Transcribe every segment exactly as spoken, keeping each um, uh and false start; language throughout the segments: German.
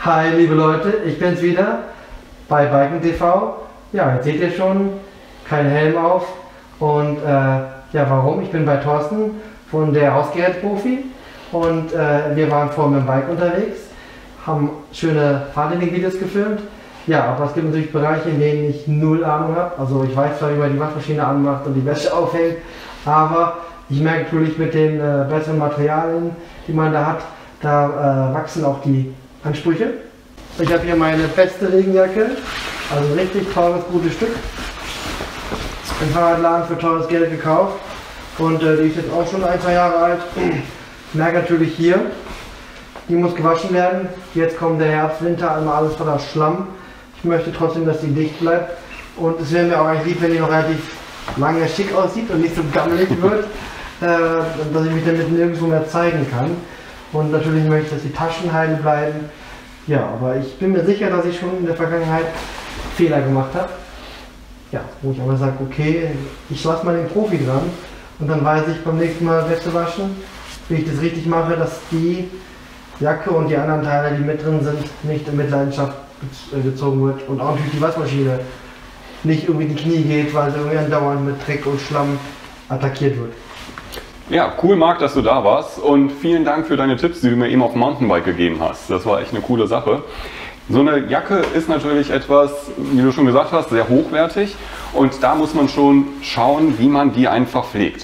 Hi liebe Leute, ich bin's wieder bei Biken T V. Ja, jetzt seht ihr schon, kein Helm auf. Und äh, ja, warum? Ich bin bei Thorsten von der Hausgeräte-Profi und äh, wir waren vorhin mit dem Bike unterwegs, haben schöne Fahrtraining-Videos gefilmt. Ja, aber es gibt natürlich Bereiche, in denen ich null Ahnung habe. Also ich weiß zwar, wie man die Waschmaschine anmacht und die Wäsche aufhängt, aber ich merke natürlich mit den äh, besseren Materialien, die man da hat, da äh, wachsen auch die Ansprüche. Ich habe hier meine beste Regenjacke, also richtig teures, gutes Stück. Im Fahrradladen für teures Geld gekauft und äh, die ist jetzt auch schon ein, zwei Jahre alt. Ich merke natürlich hier, die muss gewaschen werden. Jetzt kommt der Herbst, Winter, immer alles voller Schlamm. Ich möchte trotzdem, dass die dicht bleibt und es wäre mir auch eigentlich lieb, wenn die noch relativ lange schick aussieht und nicht so gammelig wird, äh, dass ich mich damit nirgendwo mehr zeigen kann. Und natürlich möchte ich, dass die Taschen heil bleiben. Ja, aber ich bin mir sicher, dass ich schon in der Vergangenheit Fehler gemacht habe. Ja, wo ich aber sage, okay, ich lasse mal den Profi dran und dann weiß ich beim nächsten Mal Wäsche waschen, wie ich das richtig mache, dass die Jacke und die anderen Teile, die mit drin sind, nicht in Mitleidenschaft gezogen wird und auch natürlich die Waschmaschine nicht irgendwie in die Knie geht, weil sie irgendwie andauernd mit Dreck und Schlamm attackiert wird. Ja, cool Marc, dass du da warst und vielen Dank für deine Tipps, die du mir eben auf dem Mountainbike gegeben hast. Das war echt eine coole Sache. So eine Jacke ist natürlich etwas, wie du schon gesagt hast, sehr hochwertig und da muss man schon schauen, wie man die einfach pflegt.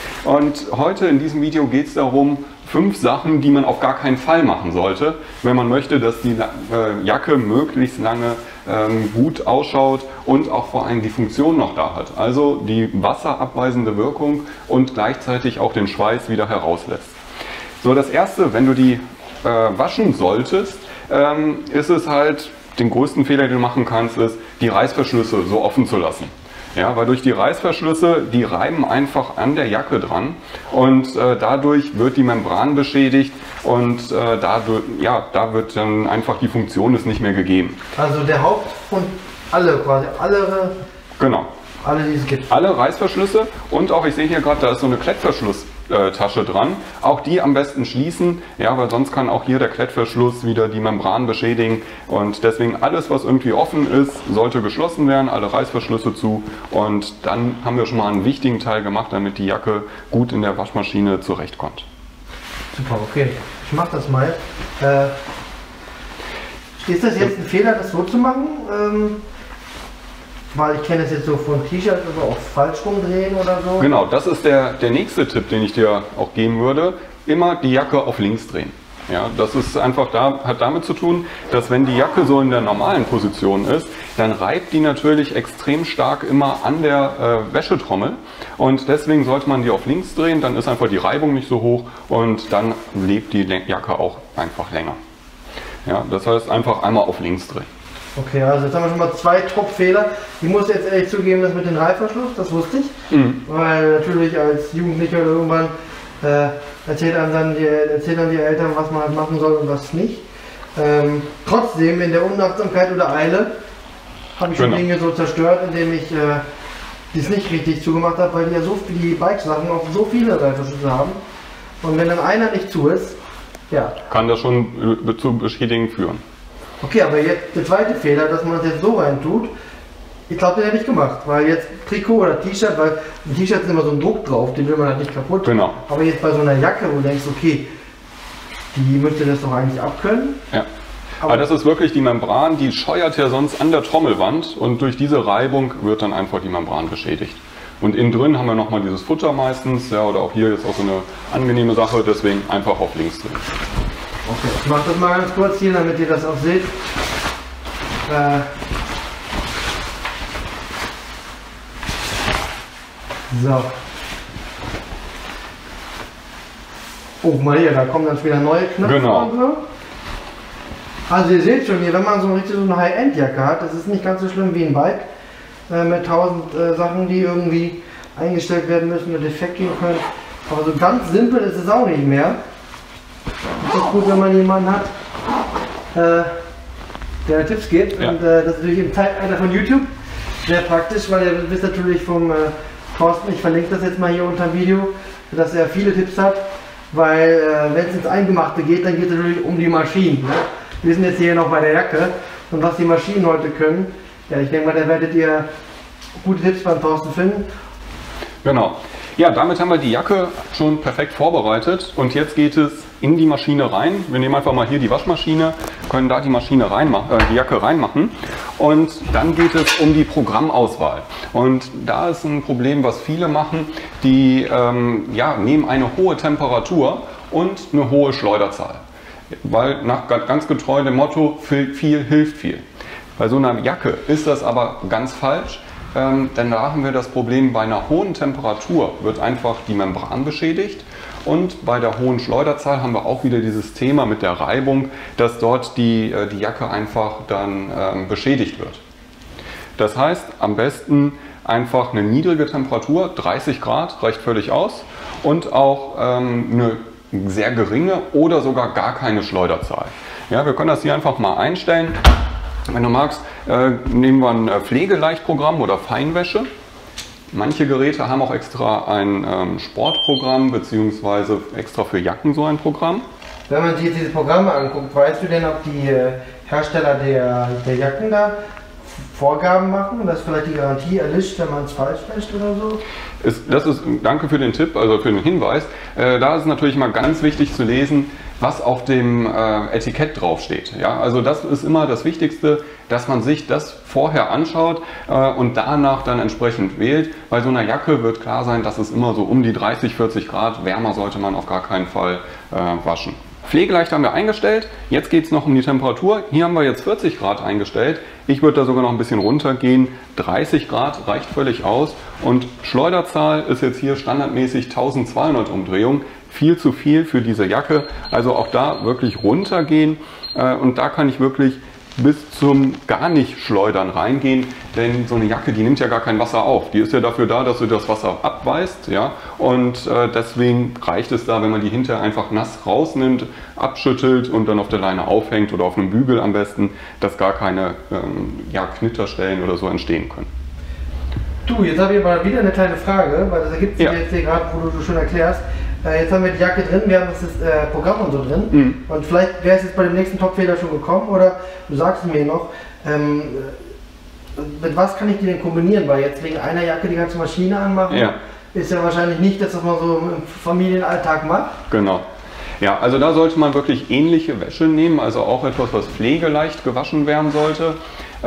Und heute in diesem Video geht es darum, fünf Sachen, die man auf gar keinen Fall machen sollte, wenn man möchte, dass die äh, Jacke möglichst lange ähm, gut ausschaut und auch vor allem die Funktion noch da hat. Also die wasserabweisende Wirkung und gleichzeitig auch den Schweiß wieder herauslässt. So, das erste, wenn du die äh, waschen solltest, ähm, ist es halt, den größten Fehler, den du machen kannst, ist, die Reißverschlüsse so offen zu lassen. Ja, weil durch die Reißverschlüsse, die reiben einfach an der Jacke dran und äh, dadurch wird die Membran beschädigt und äh, dadurch, ja, da wird dann einfach die Funktion ist nicht mehr gegeben. Also der Haupt und alle quasi, alle, genau. alle die es gibt. Alle Reißverschlüsse und auch, ich sehe hier gerade, da ist so eine Klettverschlusstasche dran. Auch die am besten schließen, ja, weil sonst kann auch hier der Klettverschluss wieder die Membran beschädigen. Und deswegen alles, was irgendwie offen ist, sollte geschlossen werden, alle Reißverschlüsse zu. Und dann haben wir schon mal einen wichtigen Teil gemacht, damit die Jacke gut in der Waschmaschine zurechtkommt. Super, okay. Ich mache das mal. Äh, ist das jetzt ein Fehler, das so zu machen? Ähm Weil ich kenne es jetzt so von T-Shirts, also auch falsch rumdrehen oder so. Genau, das ist der, der nächste Tipp, den ich dir auch geben würde. Immer die Jacke auf links drehen. Ja, das ist einfach da, hat damit zu tun, dass wenn die Jacke so in der normalen Position ist, dann reibt die natürlich extrem stark immer an der äh, Wäschetrommel. Und deswegen sollte man die auf links drehen, dann ist einfach die Reibung nicht so hoch und dann lebt die Jacke auch einfach länger. Ja, das heißt einfach einmal auf links drehen. Okay, also jetzt haben wir schon mal zwei Top-Fehler. Ich muss jetzt ehrlich zugeben, das mit dem Reißverschluss, das wusste ich. Mhm. Weil natürlich als Jugendlicher oder irgendwann äh, erzählt einem dann die, erzählen dann die Eltern, was man halt machen soll und was nicht. Ähm, trotzdem, in der Unachtsamkeit oder Eile, habe ich schon genau. Dinge so zerstört, indem ich äh, dies nicht richtig zugemacht habe, weil die ja so viele die Bikesachen auch so viele Reißverschlüsse haben. Und wenn dann einer nicht zu ist, ja. Kann das schon zu Beschädigungen führen. Okay, aber jetzt der zweite Fehler, dass man das jetzt so rein tut, ich glaube, den hätte ich gemacht, weil jetzt Trikot oder T-Shirt, weil ein T-Shirt ist immer so ein Druck drauf, den will man halt nicht kaputt. Genau. Aber jetzt bei so einer Jacke, wo du denkst, okay, die müsste das doch eigentlich abkönnen. Ja. Aber, aber das ist wirklich die Membran, die scheuert ja sonst an der Trommelwand und durch diese Reibung wird dann einfach die Membran beschädigt. Und innen drin haben wir nochmal dieses Futter meistens, ja, oder auch hier ist auch so eine angenehme Sache, deswegen einfach auf links drehen. Okay, ich mache das mal ganz kurz hier, damit ihr das auch seht. Äh so. Oh, mal hier, da kommen dann wieder neue Knöpfe genau. und so. Also ihr seht schon hier, wenn man so richtig so eine High-End-Jacke hat, das ist nicht ganz so schlimm wie ein Bike. Äh, mit tausend äh, Sachen, die irgendwie eingestellt werden müssen oder defekt gehen können. Aber so ganz simpel ist es auch nicht mehr. Es ist gut, wenn man jemanden hat, äh, der Tipps gibt. Ja. Und äh, das ist natürlich im Zeitalter von YouTube sehr praktisch, weil ihr wisst natürlich vom äh, Thorsten, ich verlinke das jetzt mal hier unter dem Video, dass er viele Tipps hat, weil äh, wenn es ins Eingemachte geht, dann geht es natürlich um die Maschinen. Ne? Wir sind jetzt hier noch bei der Jacke und was die Maschinen heute können, ja, ich denke mal, da werdet ihr gute Tipps beim Thorsten finden. Genau. Ja, damit haben wir die Jacke schon perfekt vorbereitet und jetzt geht es in die Maschine rein. Wir nehmen einfach mal hier die Waschmaschine, können da die Maschine reinmachen, äh, die Jacke reinmachen und dann geht es um die Programmauswahl. Und da ist ein Problem, was viele machen, die ähm, ja, nehmen eine hohe Temperatur und eine hohe Schleuderzahl. Weil nach ganz getreu dem Motto, viel, viel hilft viel. Bei so einer Jacke ist das aber ganz falsch. Ähm, denn da haben wir das Problem, bei einer hohen Temperatur wird einfach die Membran beschädigt und bei der hohen Schleuderzahl haben wir auch wieder dieses Thema mit der Reibung, dass dort die, äh, die Jacke einfach dann ähm, beschädigt wird. Das heißt, am besten einfach eine niedrige Temperatur, dreißig Grad reicht völlig aus und auch ähm, eine sehr geringe oder sogar gar keine Schleuderzahl. Ja, wir können das hier einfach mal einstellen. Wenn du magst, äh, nehmen wir ein Pflegeleichtprogramm oder Feinwäsche. Manche Geräte haben auch extra ein ähm, Sportprogramm bzw. extra für Jacken so ein Programm. Wenn man sich diese Programme anguckt, weißt du denn, ob die äh, Hersteller der, der Jacken da Vorgaben machen, dass vielleicht die Garantie erlischt, wenn man es falsch wäscht oder so? Ist, das ist, danke für den Tipp, also für den Hinweis. Äh, da ist es natürlich mal ganz wichtig zu lesen, was auf dem äh, Etikett draufsteht. Ja, also das ist immer das Wichtigste, dass man sich das vorher anschaut äh, und danach dann entsprechend wählt. Bei so einer Jacke wird klar sein, dass es immer so um die dreißig, vierzig Grad, wärmer sollte man auf gar keinen Fall äh, waschen. Pflegeleicht haben wir eingestellt, jetzt geht es noch um die Temperatur. Hier haben wir jetzt vierzig Grad eingestellt. Ich würde da sogar noch ein bisschen runter gehen. dreißig Grad reicht völlig aus und Schleuderzahl ist jetzt hier standardmäßig tausendzweihundert Umdrehungen. Viel zu viel für diese Jacke, also auch da wirklich runtergehen äh, und da kann ich wirklich bis zum gar nicht Schleudern reingehen, denn so eine Jacke, die nimmt ja gar kein Wasser auf. Die ist ja dafür da, dass du das Wasser abweist, ja, und äh, deswegen reicht es da, wenn man die hinterher einfach nass rausnimmt, abschüttelt und dann auf der Leine aufhängt oder auf einem Bügel am besten, dass gar keine ähm, ja, Knitterstellen oder so entstehen können. Du, jetzt habe ich aber wieder eine kleine Frage, weil das ergibt sich ja jetzt hier gerade, wo du schon erklärst. Äh, jetzt haben wir die Jacke drin, wir haben das äh, Programm und so drin. Mhm. Und vielleicht wäre es jetzt bei dem nächsten Topfehler schon gekommen oder du sagst mir noch, ähm, mit was kann ich die denn kombinieren? Weil jetzt wegen einer Jacke die ganze Maschine anmachen, ja, ist ja wahrscheinlich nicht das, was man so im Familienalltag macht. Genau. Ja, also da sollte man wirklich ähnliche Wäsche nehmen, also auch etwas, was pflegeleicht gewaschen werden sollte.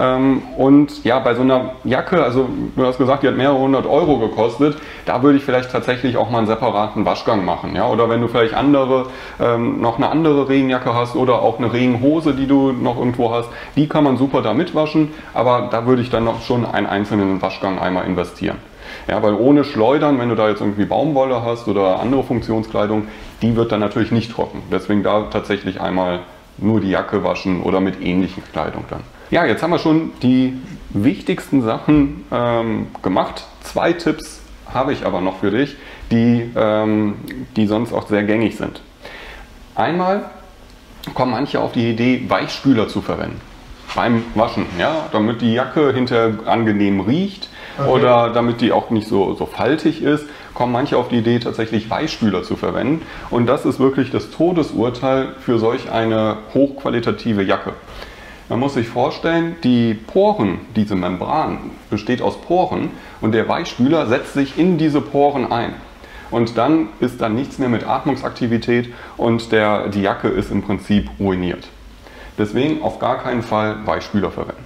Und ja, bei so einer Jacke, also du hast gesagt, die hat mehrere hundert Euro gekostet, da würde ich vielleicht tatsächlich auch mal einen separaten Waschgang machen. Ja? Oder wenn du vielleicht andere, ähm, noch eine andere Regenjacke hast oder auch eine Regenhose, die du noch irgendwo hast, die kann man super da mitwaschen, aber da würde ich dann noch schon einen einzelnen Waschgang einmal investieren. Ja, weil ohne Schleudern, wenn du da jetzt irgendwie Baumwolle hast oder andere Funktionskleidung, die wird dann natürlich nicht trocken. Deswegen da tatsächlich einmal nur die Jacke waschen oder mit ähnlichen Kleidung dann. Ja, jetzt haben wir schon die wichtigsten Sachen ähm, gemacht. Zwei Tipps habe ich aber noch für dich, die, ähm, die sonst auch sehr gängig sind. Einmal kommen manche auf die Idee, Weichspüler zu verwenden beim Waschen, ja, damit die Jacke hinterher angenehm riecht. Okay. Oder damit die auch nicht so, so faltig ist, kommen manche auf die Idee, tatsächlich Weichspüler zu verwenden. Und das ist wirklich das Todesurteil für solch eine hochqualitative Jacke. Man muss sich vorstellen, die Poren, diese Membran besteht aus Poren und der Weichspüler setzt sich in diese Poren ein. Und dann ist dann nichts mehr mit Atmungsaktivität und der, die Jacke ist im Prinzip ruiniert. Deswegen auf gar keinen Fall Weichspüler verwenden.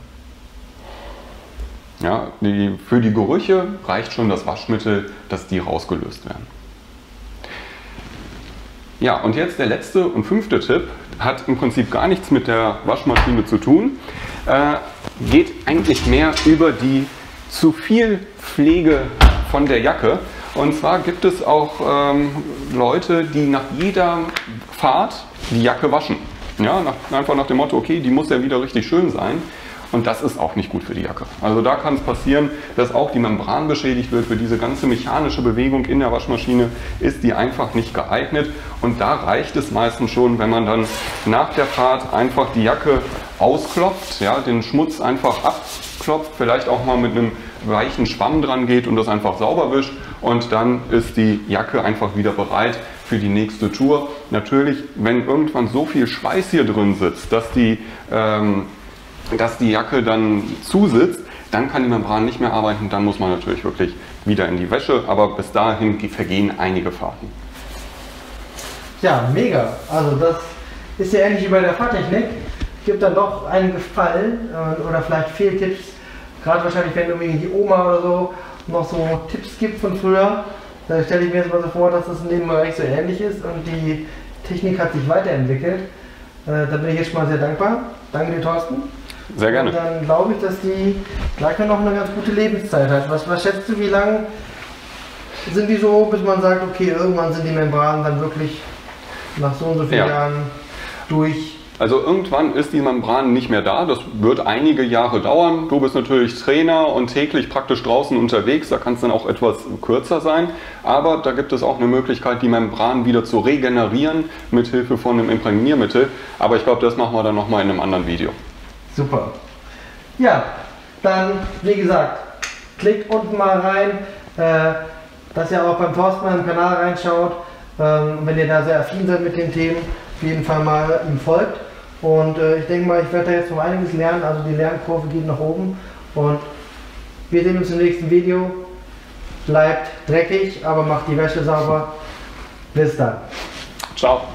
Ja, die, für die Gerüche reicht schon das Waschmittel, dass die rausgelöst werden. Ja, und jetzt der letzte und fünfte Tipp, hat im Prinzip gar nichts mit der Waschmaschine zu tun, äh, geht eigentlich mehr über die zu viel Pflege von der Jacke. Und zwar gibt es auch ähm, Leute, die nach jeder Fahrt die Jacke waschen. Ja, nach, einfach nach dem Motto, okay, die muss ja wieder richtig schön sein. Und das ist auch nicht gut für die Jacke. Also da kann es passieren, dass auch die Membran beschädigt wird. Für diese ganze mechanische Bewegung in der Waschmaschine ist die einfach nicht geeignet. Und da reicht es meistens schon, wenn man dann nach der Fahrt einfach die Jacke ausklopft, ja, den Schmutz einfach abklopft, vielleicht auch mal mit einem weichen Schwamm dran geht und das einfach sauber wischt. Und dann ist die Jacke einfach wieder bereit für die nächste Tour. Natürlich, wenn irgendwann so viel Schweiß hier drin sitzt, dass die, ähm, dass die Jacke dann zusitzt, dann kann die Membran nicht mehr arbeiten, dann muss man natürlich wirklich wieder in die Wäsche, aber bis dahin vergehen einige Fahrten. Ja, mega. Also das ist ja ähnlich wie bei der Fahrtechnik. Gibt dann doch einen Gefallen äh, oder vielleicht Fehltipps, gerade wahrscheinlich wenn irgendwie die Oma oder so noch so Tipps gibt von früher. Da stelle ich mir jetzt mal so vor, dass das in dem Bereich so ähnlich ist und die Technik hat sich weiterentwickelt. Äh, da bin ich jetzt schon mal sehr dankbar. Danke dir, Thorsten. Sehr gerne. Und dann glaube ich, dass die Jacke noch eine ganz gute Lebenszeit hat. Was, was schätzt du, wie lang sind die so, bis man sagt, okay, irgendwann sind die Membranen dann wirklich nach so und so vielen ja. Jahren durch? Also irgendwann ist die Membran nicht mehr da, das wird einige Jahre dauern. Du bist natürlich Trainer und täglich praktisch draußen unterwegs, da kann es dann auch etwas kürzer sein. Aber da gibt es auch eine Möglichkeit, die Membran wieder zu regenerieren mit Hilfe von einem Imprägniermittel. Aber ich glaube, das machen wir dann nochmal in einem anderen Video. Super. Ja, dann wie gesagt, klickt unten mal rein, äh, dass ihr auch beim Thorsten im Kanal reinschaut. Ähm, wenn ihr da sehr affin seid mit den Themen, auf jeden Fall mal ihm folgt. Und äh, ich denke mal, ich werde da jetzt noch einiges lernen, also die Lernkurve geht nach oben. Und wir sehen uns im nächsten Video. Bleibt dreckig, aber macht die Wäsche sauber. Bis dann. Ciao.